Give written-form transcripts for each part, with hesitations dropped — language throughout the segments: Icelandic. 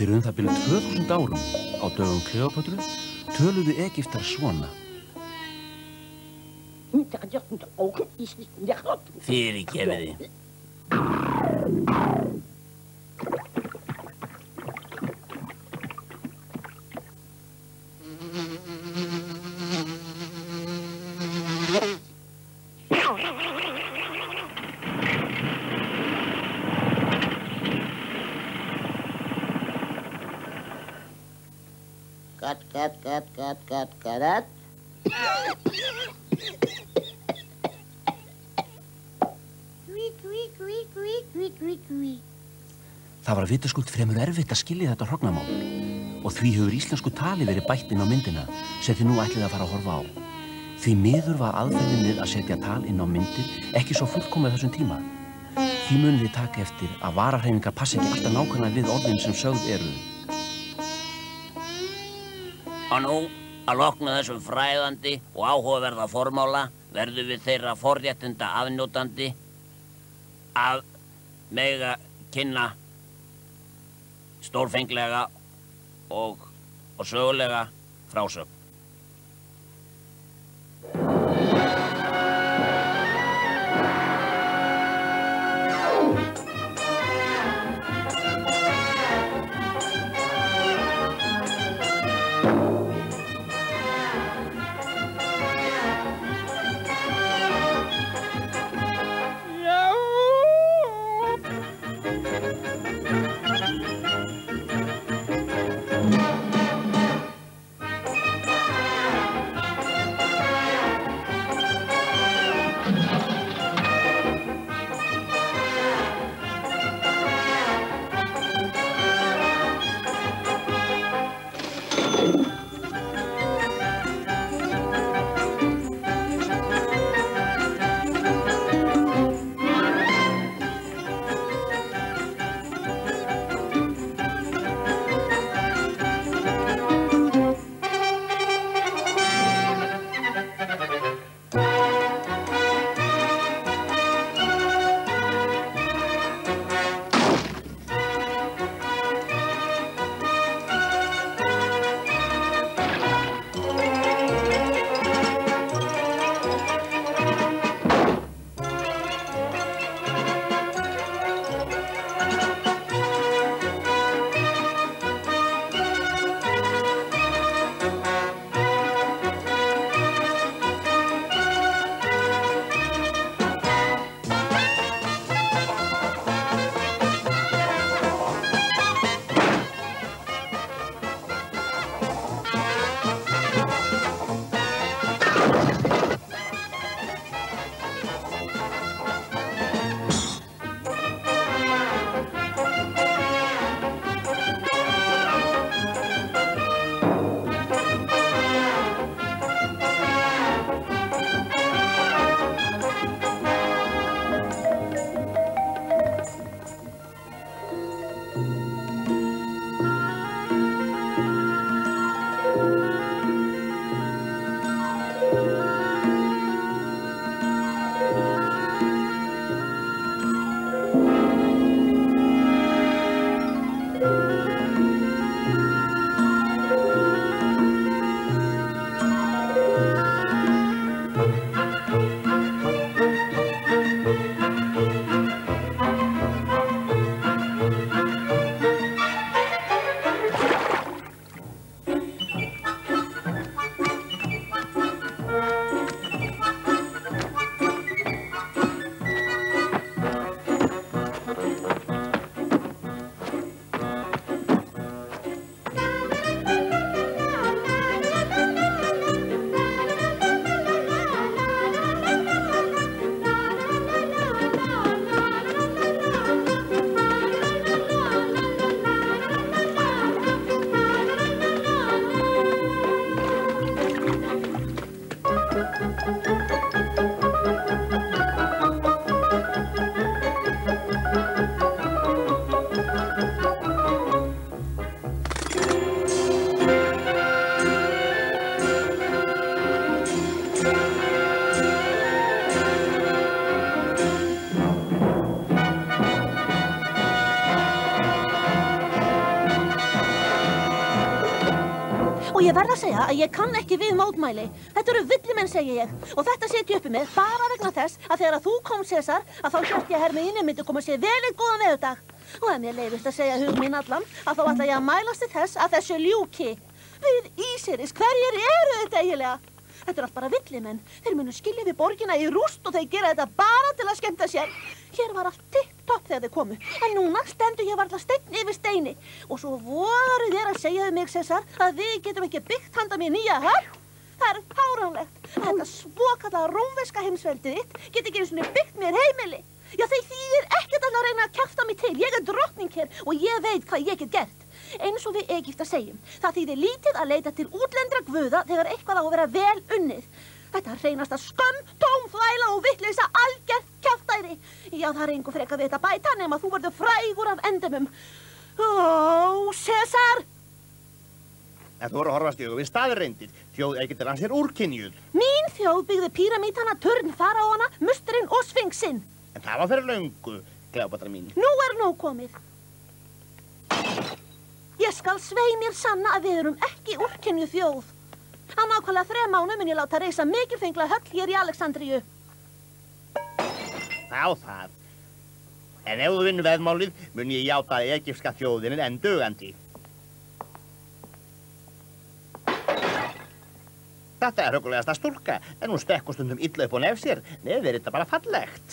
Fyrir það bil 2000 árum á dögum Kleópötru töluðu Egyptar svona. Fyrirgefiði. Cut. Það var vitaskuld fremur erfitt að skilja þetta hrognamál og því hefur íslensku tali verið bætt inn á myndina sem þið nú ætlið að fara að horfa á. Því miður var aðferðin við að setja tal inn á myndir ekki svo fullkomið þessum tíma. Því munið þið taka eftir að varahreyfingar passi ekki alltaf nákvæmlega við orðin sem sögð eru. Og nú, að loknu þessum fræðandi og áhugaverða formála verðum við þeirra forréttinda afnjótandi að mega kynna stórfenglega og sögulega frásögn. Og ég verð að segja að ég kann ekki við mótmæli. Þetta eru villimenn, segi ég. Og þetta set ég uppi með bara vegna þess að þegar þú kom, Sesar, að þá hélt ég að hermiðinni myndi koma sér vel einn góðan veðurdag. Og ef mér leyfist að segja hug mín allan, að þá ætla ég að mælast til þess að þessu ljúki. Við Ísiris, hverjir eru þetta eiginlega? Þetta er allt bara villimenn. Þeir munu skilja við borgina í rúst og þeir gera þetta bara til að skemmta sér. Hér var allt tipp-topp þegar þeir komu. En núna stendur ég varla steinn yfir steini. Og svo voru þér að segja við mig, Sesar, að við getum ekki byggt handa mér nýja höfn. Það er fáránlegt. Þetta svokallaða rómverska heimsveldið þitt get ekki einu sinni byggt mér heimili. Já, þeir þýðir ekkert að reyna að kjafta mig til. Ég er drottning hér og ég veit hvað ég get gert. Eins og við Egyptar segjum. Það þýðir lítið að leita til útlendra guða þegar eitthvað á að vera vel unnið. Þetta hreinasta skömm, tóm þvæla og vitleysa algjört kjaftæði. Já, það er engu frekar við þetta bæta nema þú verður frægur af endemum. Ó, Sesar! En þú voru að horfast í augu við staðreyndir. Þjóð Egyptalands er úrkynjuð. Mín þjóð byggði píramítana, turn, faraóana, musturinn og sfinksinn. En það var fyrir löngu, Kleópatra mín. Nú er nóg komið. Ég skal svei mér sanna að við erum ekki úrkynjuð þjóð. Á nákvæmlega 3 mánuðum mun ég láta reisa mikilfengla höll hér í Alexandríu. Já, það. En ef þú vinnur veðmálið, mun ég játa að egypska þjóðin er enn dugandi. Þetta er huggulegasta stúlka, en hún stekkur stundum illa upp á nef sér. Nei, er þetta bara fallegt.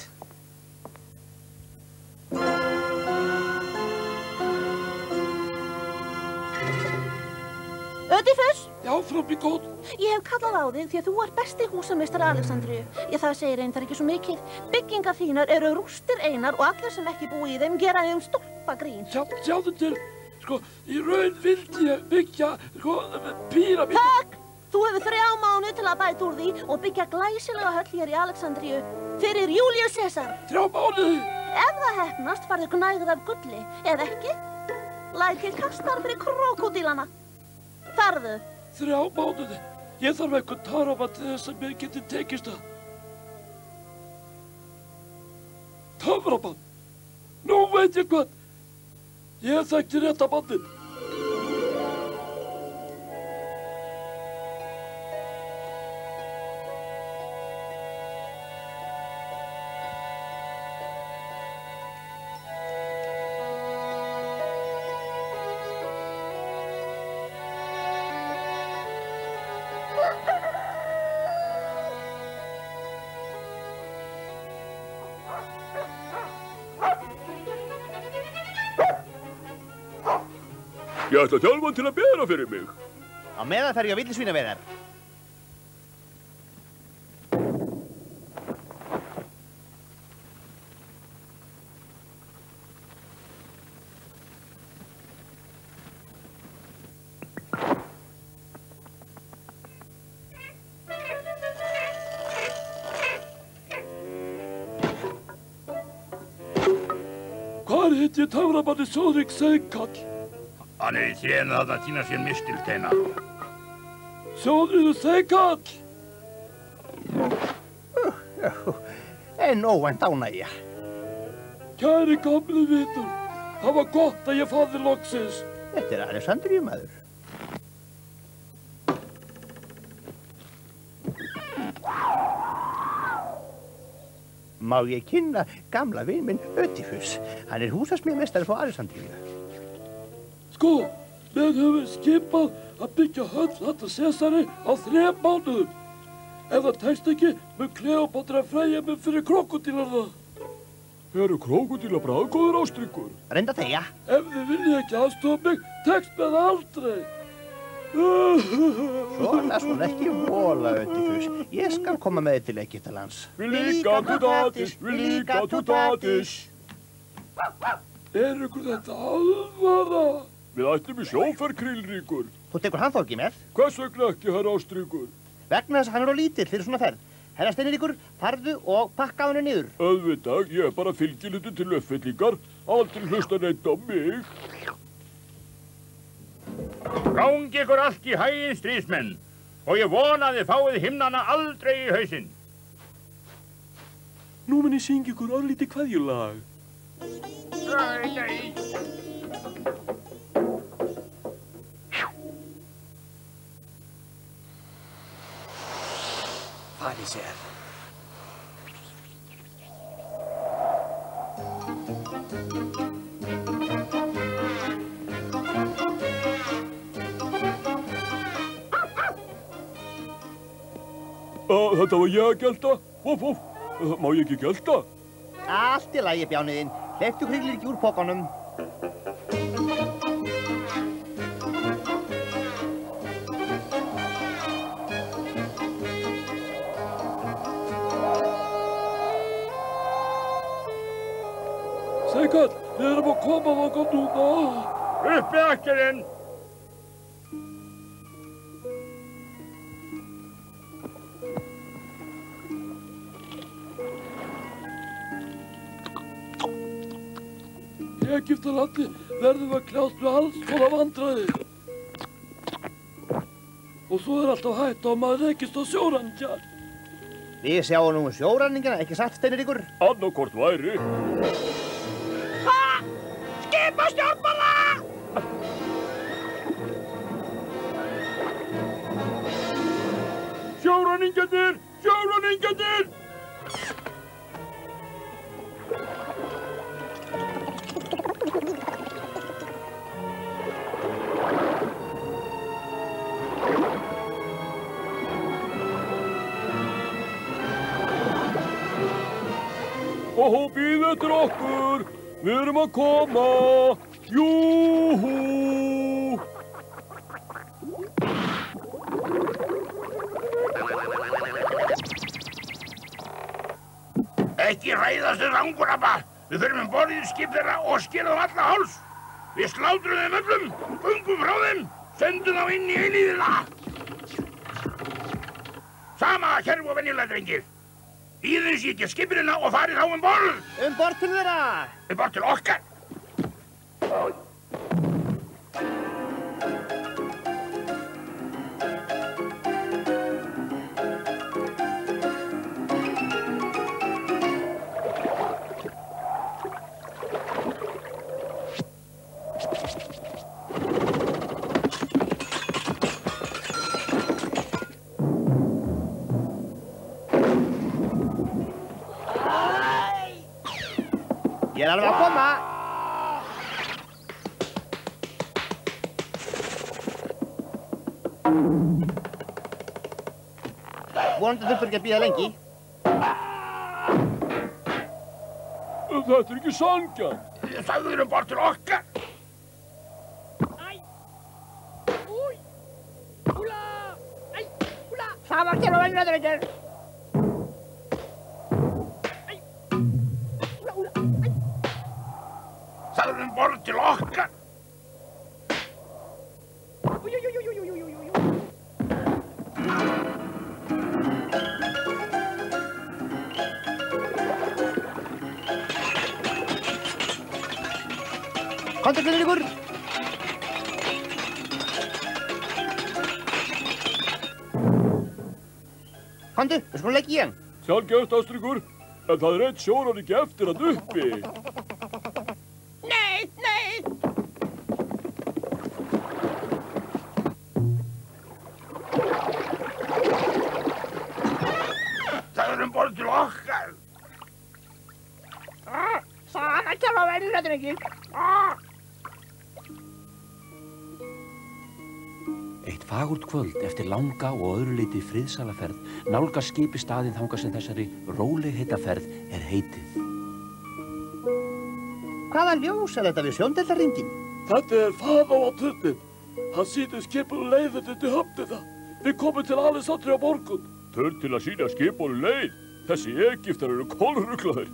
Ödifus! Já, frú Bigót. Ég hef kallað á þig því að þú ert besti húsameistari Alexandríu. Ég það segir reyndar ekki svo mikið. Byggingar þínar eru rústir einar og allir sem ekki búi í þeim gera þeim stólpa grín. Sjáðu til, í raun vildi ég byggja, píramíd. Takk! Þú hefur 3 mánuði til að bæta úr því og byggja glæsilega höll hér í Alexandríu fyrir Júlíus Sesar. 3 mánuði? Ef það heppnast farðu gnægð af gulli, ef ekki, læt ég kastar fyrir krókódílana. Farðu. 3 mánuði? Ég þarf eitthvað tarfa til þess að mér geti tekist það. Töfrabann? Nú veit ég hvað. Ég þekkti rétta bandið. Ég ætla þjálfan til að bera fyrir mig. Á meðan fer ég á villisvínaveiðar. Hvar hitt ég töfrabanni Sóðrik Seikall? Hann er í trénu þarna að týna sér mistilteina. Sóðriður Seikall! En óvænt ánægja. Kæri gamli vinur, það var gott að ég fann þig loksins. Þetta er Alexandríu maður. Má ég kynna gamla vin minn Ödifus. Hann er húsasmíðameistari frá Alexandríu. Sko, við höfum skipað að byggja höll handa Sesari á 3 mánuðum. Ef það tekst ekki, mun Kleópatra freyja mig fyrir krókódílarna. Eru krókódílar bragðgóðir ástríkur? Reynda að þegja. Ef þið viljið ekki aðstofa mig, tekst með það aldrei. Svona ekki vola, Ödifus. Ég skal koma með þig til Egyptalands. Við líka tutatis. Er ykkur þetta alvara? Við ætlum í sjóferð, Krílríkur. Þú tekur hann þá ekki með? Hvers vegna ekki, herra ástríkur? Vegna þess að hann er á lítill fyrir svona ferð. Herra Steinríkur, farðu og pakka hann niður. Auðvitað, ég er bara fylgiliti til uppfyllingar. Aldrei hlusta neitt á mig. Gangi ykkur allt í haginn, stríðsmenn. Og ég vona að þið fáið himnana aldrei í hausinn. Nú mun ég syngja ykkur örlítið kveðjulag. Farisér. Þetta var ég að gelta. Vóf, vóf. Má ég ekki gelta? Allt í lagi, bjániðinn. Hleyptu Kringlu ekki úr pokanum. Sækall, við erum að koma þangað núna. Upp með akkerinn! Í Egyptalandi verðum við að kljást við alls konar vandræði. Og svo er alltaf hætt á að maður rekist á sjóræningja. Við sjáum nú sjóræningana, ekki satt, Steinríkur? Annarkvort væri. Skipastjórnmála! Sjóræningjarnir! Sjóræningjarnir! Óhó, bíð eftir okkur! Við erum að koma! Júhú! Ekki hræðast þér rangurabba! Við förum borð í skip þeirra og skerum alla háls! Við slátrum þeim öllum, gungum frá þeim, sendum þá inn í eilífðina! Sama kerf og venjulega, drengir! Íðin sýkja skipirina og farið þá borð! Borð til þeirra! Borð til okkar! Ég er alveg að koma! Vonandi þurftur ekki að bíða lengi. Þetta er ekki sanngjarnt. Sagðu þér borð til okkar! Sama kerf og venjulega, drengir! Sagðu þér borð til okkar! Komdu, Steinríkur! Komdu, við skulum leggja í hann. Sjálfgefst, Ástríkur, en það er einn sjóræningi eftir hann uppi. Nei, nei! Sagðu þér borð til okkar! Sama kerf og venjulega, drengir! Eitt fagurt kvöld eftir langa og öðru leyti friðsalaferð nálgast skipi staðinn þangað sem þessari rólegheitaferð er heitið. Hvaða ljós er þetta við sjóndeildarhringinn? Þetta er Faraó á tunninn. Hann sýnir skipinu leiðinni til höfnina. Við komum til Alexandríu á morgun. Törn til að sýna skipinu leið. Þessi Egyptar eru kolruglaðir.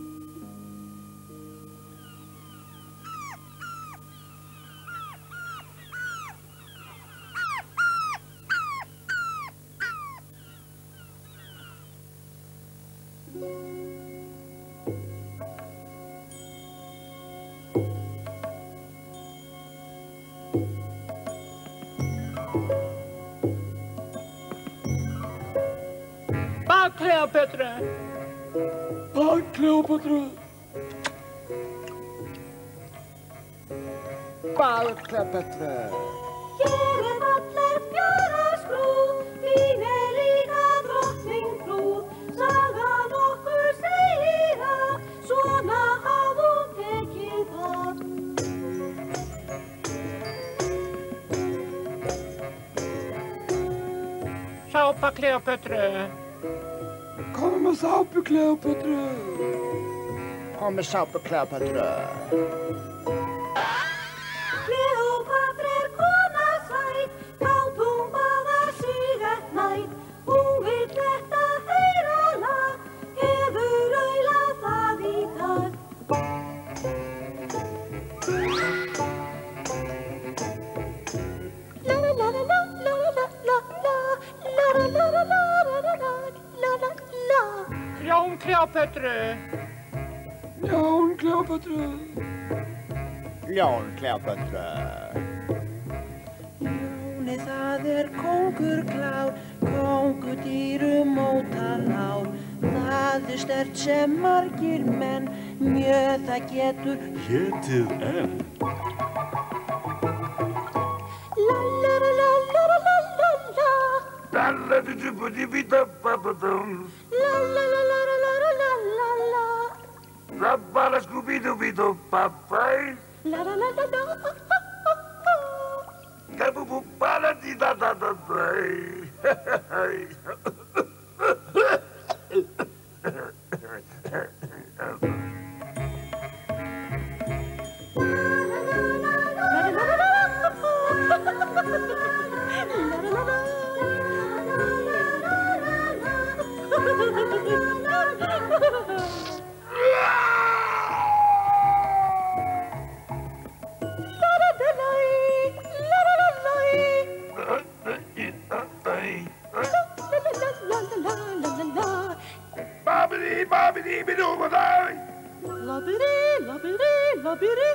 Bak Kleópötru! Bak Kleópötru! Bak Kleópötru! Hér er fallegt fjárhagsbrú, þín er líka drottning Sápa Kleópötru. Kom með sápu, Kleópötru. Kom með sápu Kleópötru. Kleópatra kona sæt, gátt hún baða sig eitt nætt. Hún vill þetta heyra lag, hefur aulað það í dag. La la la la la la la la la la la la la la la la la. Ljón Kleópötru. Ljón, Kleópötru. Ljón Kleópötru. Ljónið það kóngur klár, kóngudýrum mótar lár. Það sterkt sem margir menn, mjög það getur Hétið enn. La la la la la la la la la. La la di-di-bu-di-bi-da-ba-ba-dum. La la la la la la la la la la. Ra-ba-la-scooby-doo-be-doo-pa-pai. La la la la la. Ga-bu-bu-ba-la-di-da-da-da-pai. Ba-ba-dee-ba-ba-dee-be-doo-ba-dee. Labiri, labiri, labiri.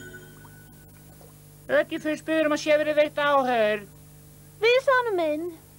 Ödifus biður að sé verið veitt áhör. Við sannum minn.